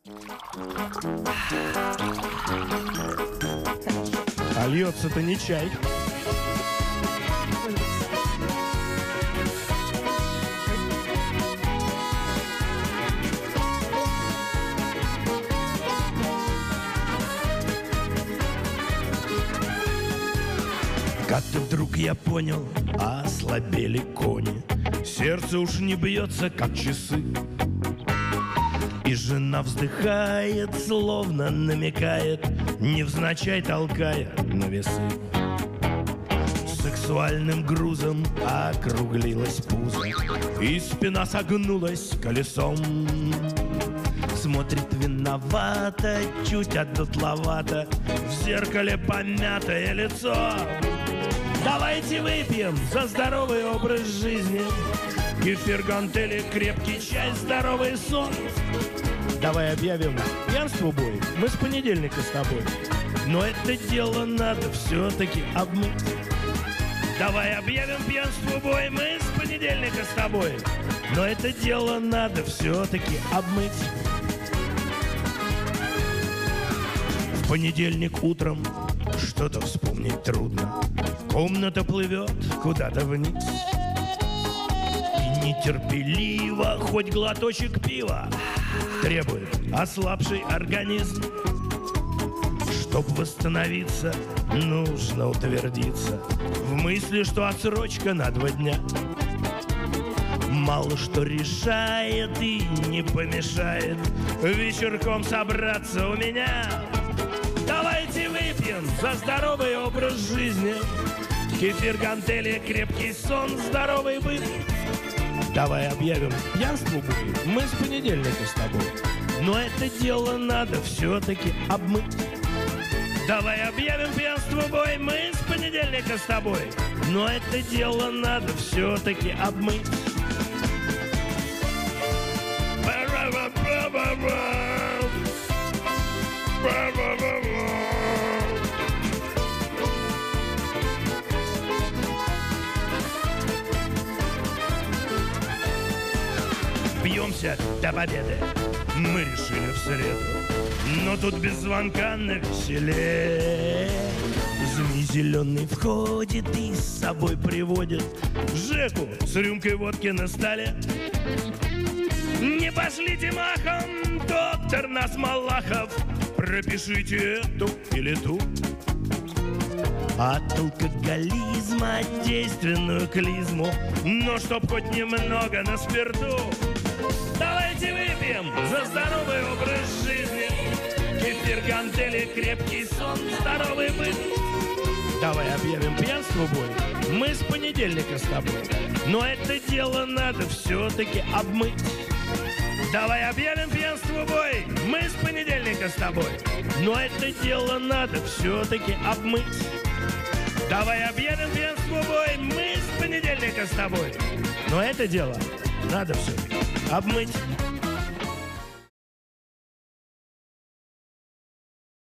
А льется-то не чай. Как-то вдруг я понял, ослабели кони, сердце уж не бьется, как часы. И жена вздыхает, словно намекает, невзначай толкая на весы. Сексуальным грузом округлилась пузо, и спина согнулась колесом. Смотрит виновато, чуть одутловато, в зеркале помятое лицо. Давайте выпьем за здоровый образ жизни, кефир, гантели, крепкий чай, здоровый сон. Давай объявим пьянству бой, мы с понедельника с тобой, но это дело надо все-таки обмыть. Давай объявим пьянству бой, мы с понедельника с тобой, но это дело надо все-таки обмыть. В понедельник утром что-то вспомнить трудно, комната плывет куда-то вниз. И нетерпеливо хоть глоточек пива требует ослабший организм. Чтоб восстановиться, нужно утвердиться в мысли, что отсрочка на 2 дня мало что решает и не помешает вечерком собраться у меня. Давайте выпьем за здоровый образ жизни, кефир, гантели, крепкий сон, здоровый быт. Давай объявим пьянству бой, мы с понедельника с тобой, но это дело надо все-таки обмыть. Давай объявим пьянству бой, мы с понедельника с тобой, но это дело надо все-таки обмыть. Бьемся до победы, мы решили в среду, но тут без звонка навеселе. Змей зеленый входит и с собой приводит Жеку с рюмкой водки на столе. Не пошлите махом, доктор нас Малахов, пропишите эту или ту. От алкоголизма действенную клизму, но чтоб хоть немного на спирту. Давайте выпьем за здоровый образ жизни, кефир, гантели, крепкий сон, здоровый быт. Давай объявим пьянству бой, мы с понедельника с тобой, но это дело надо все-таки обмыть. Давай объявим пьянству бой, мы с понедельника с тобой, но это дело надо все-таки обмыть. Давай объявим пьянству бой, мы с понедельника с тобой, но это дело надо все-таки обмыть.